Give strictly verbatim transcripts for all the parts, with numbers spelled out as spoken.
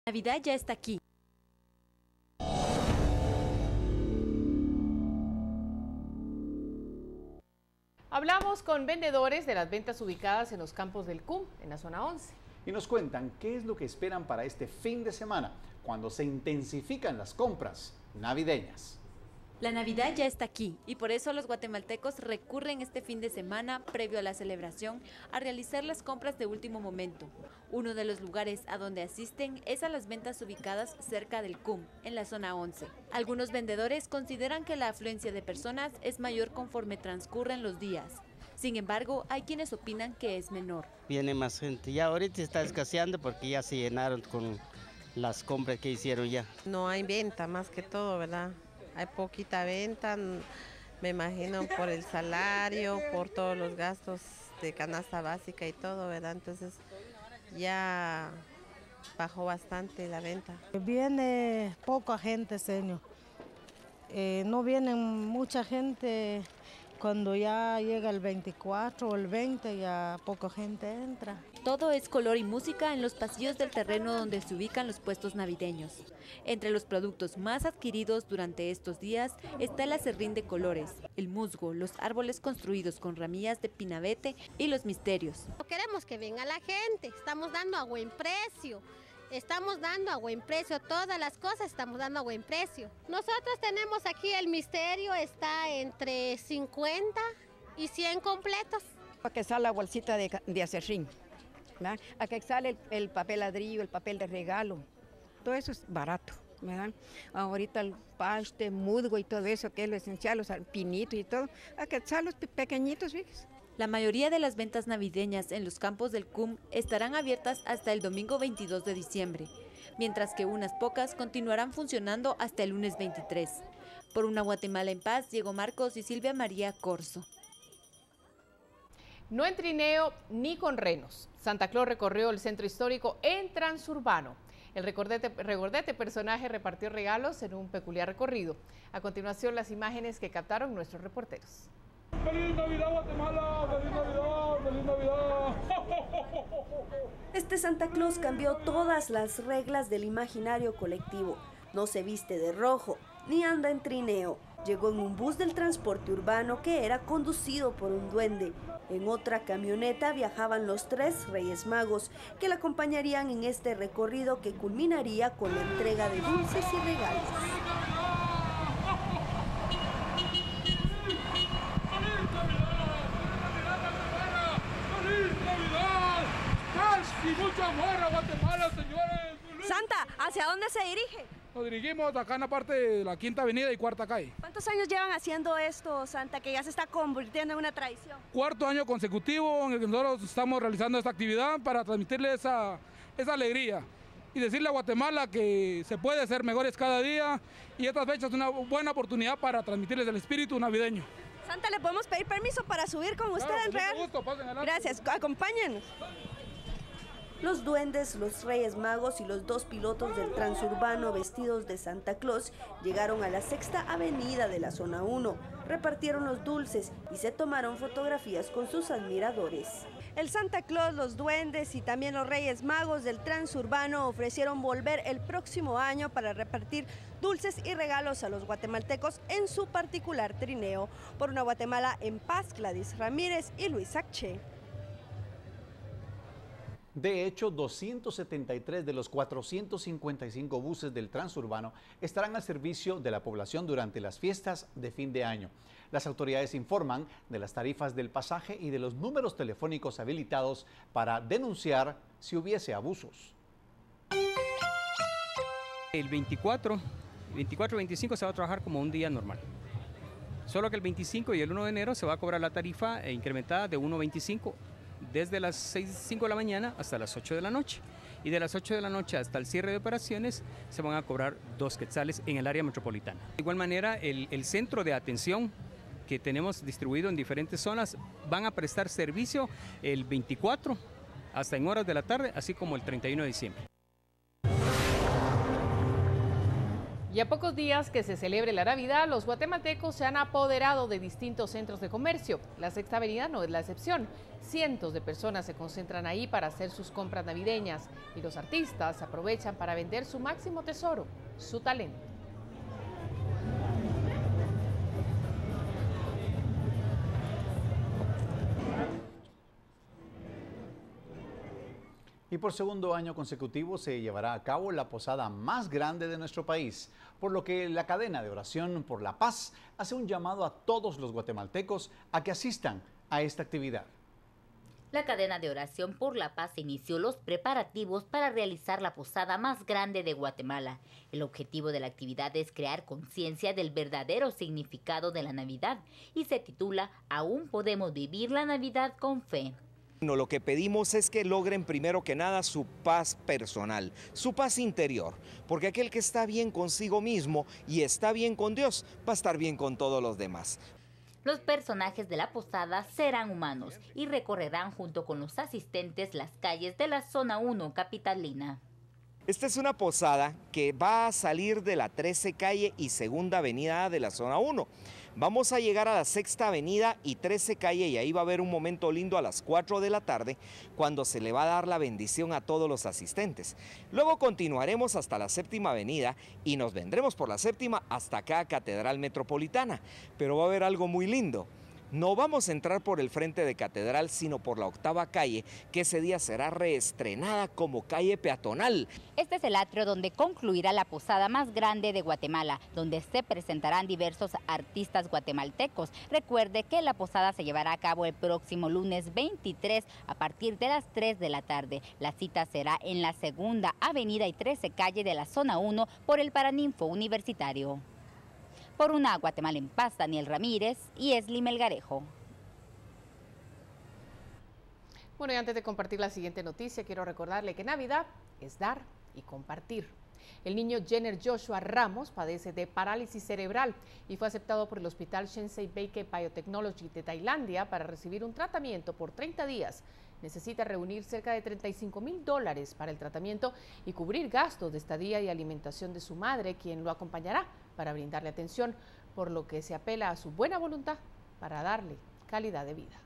Navidad ya está aquí. Hablamos con vendedores de las ventas ubicadas en los campos del C U M, en la zona once. Y nos cuentan qué es lo que esperan para este fin de semana, cuando se intensifican las compras navideñas. La Navidad ya está aquí y por eso los guatemaltecos recurren este fin de semana, previo a la celebración, a realizar las compras de último momento. Uno de los lugares a donde asisten es a las ventas ubicadas cerca del C U M, en la zona once. Algunos vendedores consideran que la afluencia de personas es mayor conforme transcurren los días. Sin embargo, hay quienes opinan que es menor. Viene más gente. Ya ahorita está escaseando porque ya se llenaron con las compras que hicieron ya. No hay venta más que todo, ¿verdad? Hay poquita venta, me imagino por el salario, por todos los gastos de canasta básica y todo, ¿verdad? Entonces ya bajó bastante la venta. Viene poca gente, señor. Eh, no viene mucha gente. Cuando ya llega el veinticuatro o el veinte, ya poca gente entra. Todo es color y música en los pasillos del terreno donde se ubican los puestos navideños. Entre los productos más adquiridos durante estos días está el aserrín de colores, el musgo, los árboles construidos con ramillas de pinabete y los misterios. Queremos que venga la gente, estamos dando a buen precio. Estamos dando a buen precio, todas las cosas estamos dando a buen precio. Nosotros tenemos aquí el misterio, está entre cincuenta y cien completos. Para que sale la bolsita de, de aserrín, ¿verdad? A que sale el, el papel ladrillo, el papel de regalo, todo eso es barato, ¿verdad? Ahorita el paste, musgo y todo eso, que es lo esencial, los pinitos y todo, a que salen los pequeñitos, ¿ves? La mayoría de las ventas navideñas en los campos del C U M estarán abiertas hasta el domingo veintidós de diciembre, mientras que unas pocas continuarán funcionando hasta el lunes veintitrés. Por una Guatemala en paz, Diego Marcos y Silvia María Corzo. No en trineo ni con renos. Santa Claus recorrió el centro histórico en transurbano. El recordete, recordete personaje repartió regalos en un peculiar recorrido. A continuación, las imágenes que captaron nuestros reporteros. ¡Feliz Navidad, Guatemala! ¡Feliz Navidad! ¡Feliz Navidad! Este Santa Claus cambió todas las reglas del imaginario colectivo. No se viste de rojo, ni anda en trineo. Llegó en un bus del transporte urbano que era conducido por un duende. En otra camioneta viajaban los tres Reyes Magos, que la acompañarían en este recorrido que culminaría con la entrega de dulces y regalos. Y mucho amor a Guatemala, señores. Santa, ¿hacia dónde se dirige? Nos dirigimos acá en la parte de la Quinta Avenida y Cuarta Calle. ¿Cuántos años llevan haciendo esto, Santa, que ya se está convirtiendo en una tradición? Cuarto año consecutivo en el que nosotros estamos realizando esta actividad para transmitirle esa, esa alegría y decirle a Guatemala que se puede ser mejores cada día, y estas fechas es una buena oportunidad para transmitirles el espíritu navideño. Santa, ¿le podemos pedir permiso para subir con usted Claro, en real? gusto, pasen adelante. Gracias, acompáñenos. Los duendes, los Reyes Magos y los dos pilotos del transurbano vestidos de Santa Claus llegaron a la sexta avenida de la zona uno, repartieron los dulces y se tomaron fotografías con sus admiradores. El Santa Claus, los duendes y también los Reyes Magos del transurbano ofrecieron volver el próximo año para repartir dulces y regalos a los guatemaltecos en su particular trineo. Por una Guatemala en paz, Gladys Ramírez y Luis Acche. De hecho, doscientos setenta y tres de los cuatrocientos cincuenta y cinco buses del transurbano estarán al servicio de la población durante las fiestas de fin de año. Las autoridades informan de las tarifas del pasaje y de los números telefónicos habilitados para denunciar si hubiese abusos. El veinticuatro, veinticuatro y veinticinco se va a trabajar como un día normal. Solo que el veinticinco y el uno de enero se va a cobrar la tarifa incrementada de uno veinticinco. Desde las seis, cinco de la mañana hasta las ocho de la noche. Y de las ocho de la noche hasta el cierre de operaciones se van a cobrar dos quetzales en el área metropolitana. De igual manera, el, el centro de atención que tenemos distribuido en diferentes zonas van a prestar servicio el veinticuatro hasta en horas de la tarde, así como el treinta y uno de diciembre. Y a pocos días que se celebre la Navidad, los guatemaltecos se han apoderado de distintos centros de comercio. La Sexta Avenida no es la excepción. Cientos de personas se concentran ahí para hacer sus compras navideñas y los artistas aprovechan para vender su máximo tesoro, su talento. Y por segundo año consecutivo se llevará a cabo la posada más grande de nuestro país, por lo que la cadena de oración por la paz hace un llamado a todos los guatemaltecos a que asistan a esta actividad. La cadena de oración por la paz inició los preparativos para realizar la posada más grande de Guatemala. El objetivo de la actividad es crear conciencia del verdadero significado de la Navidad y se titula Aún podemos vivir la Navidad con fe. No, lo que pedimos es que logren primero que nada su paz personal, su paz interior, porque aquel que está bien consigo mismo y está bien con Dios, va a estar bien con todos los demás. Los personajes de la posada serán humanos y recorrerán junto con los asistentes las calles de la zona uno capitalina. Esta es una posada que va a salir de la trece calle y segunda avenida de la zona uno. Vamos a llegar a la sexta avenida y trece calle y ahí va a haber un momento lindo a las cuatro de la tarde cuando se le va a dar la bendición a todos los asistentes. Luego continuaremos hasta la séptima avenida y nos vendremos por la séptima hasta acá a Catedral Metropolitana. Pero va a haber algo muy lindo. No vamos a entrar por el frente de Catedral, sino por la octava calle, que ese día será reestrenada como calle peatonal. Este es el atrio donde concluirá la posada más grande de Guatemala, donde se presentarán diversos artistas guatemaltecos. Recuerde que la posada se llevará a cabo el próximo lunes veintitrés a partir de las tres de la tarde. La cita será en la segunda avenida y trece calle de la zona uno por el Paraninfo Universitario. Por una Guatemala en paz, Daniel Ramírez y Esli Melgarejo. Bueno, y antes de compartir la siguiente noticia, quiero recordarle que Navidad es dar y compartir. El niño Jenner Joshua Ramos padece de parálisis cerebral y fue aceptado por el Hospital Shensei Baike Biotechnology de Tailandia para recibir un tratamiento por treinta días. Necesita reunir cerca de treinta y cinco mil dólares para el tratamiento y cubrir gastos de estadía y alimentación de su madre, quien lo acompañará para brindarle atención, por lo que se apela a su buena voluntad para darle calidad de vida.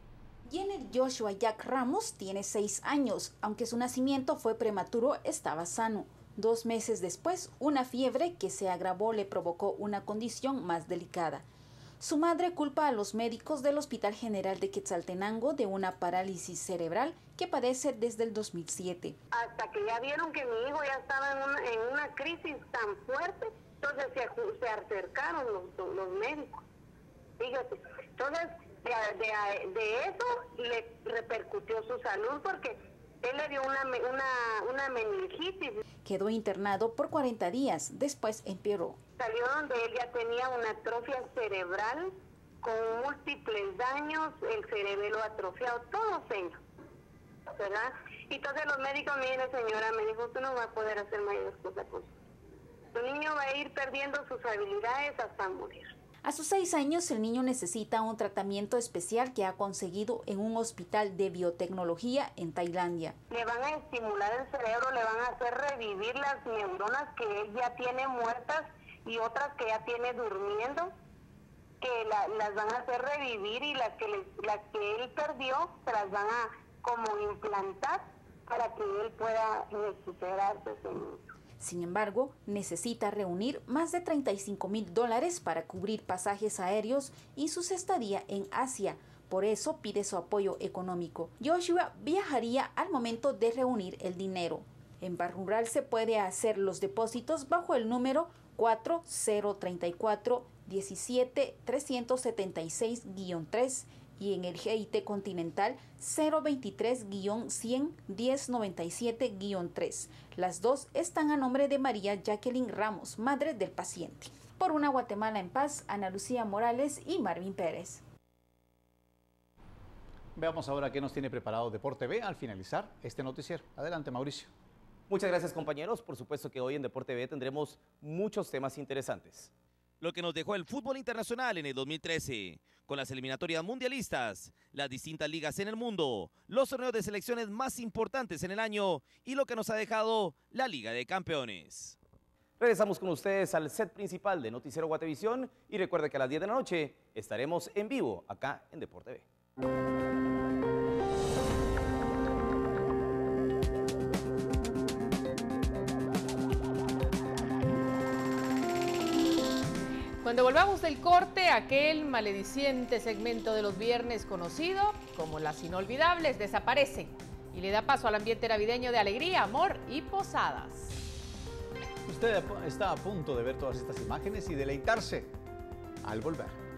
Jenner Joshua Jack Ramos tiene seis años. Aunque su nacimiento fue prematuro, estaba sano. Dos meses después, una fiebre que se agravó le provocó una condición más delicada. Su madre culpa a los médicos del Hospital General de Quetzaltenango de una parálisis cerebral que padece desde el dos mil siete. Hasta que ya vieron que mi hijo ya estaba en una, en una crisis tan fuerte, entonces se, se acercaron los, los médicos. Fíjate, entonces de, de, de eso le repercutió su salud porque él le dio una, una, una meningitis. Quedó internado por cuarenta días, después empeoró. Salió donde él ya tenía una atrofia cerebral con múltiples daños, el cerebelo atrofiado, todo señor, ¿verdad? Y entonces los médicos me dijeron, señora, me dijo, usted no va a poder hacer mayores cosas con su Tu niño va a ir perdiendo sus habilidades hasta morir. A sus seis años, el niño necesita un tratamiento especial que ha conseguido en un hospital de biotecnología en Tailandia. Le van a estimular el cerebro, le van a hacer revivir las neuronas que él ya tiene muertas y otras que ya tiene durmiendo, que la, las van a hacer revivir y las que, le, las que él perdió se las van a como implantar para que él pueda recuperarse. Sin embargo, necesita reunir más de treinta y cinco mil dólares para cubrir pasajes aéreos y su estadía en Asia. Por eso pide su apoyo económico. Joshua viajaría al momento de reunir el dinero. En Barrural se puede hacer los depósitos bajo el número cuatro cero tres cuatro uno siete tres siete seis guion tres y en el G I T Continental cero veintitrés cien diez noventa y siete guion tres. Las dos están a nombre de María Jacqueline Ramos, madre del paciente. Por una Guatemala en paz, Ana Lucía Morales y Marvin Pérez. Veamos ahora qué nos tiene preparado Deporte B al finalizar este noticiero. Adelante, Mauricio. Muchas gracias, compañeros. Por supuesto que hoy en Deporte B tendremos muchos temas interesantes. Lo que nos dejó el fútbol internacional en el dos mil trece, con las eliminatorias mundialistas, las distintas ligas en el mundo, los torneos de selecciones más importantes en el año y lo que nos ha dejado la Liga de Campeones. Regresamos con ustedes al set principal de Noticiero Guatevisión y recuerde que a las diez de la noche estaremos en vivo acá en Deporte T V. Cuando volvamos del corte, aquel malediciente segmento de los viernes conocido como las inolvidables desaparecen y le da paso al ambiente navideño de alegría, amor y posadas. Usted está a punto de ver todas estas imágenes y deleitarse al volver.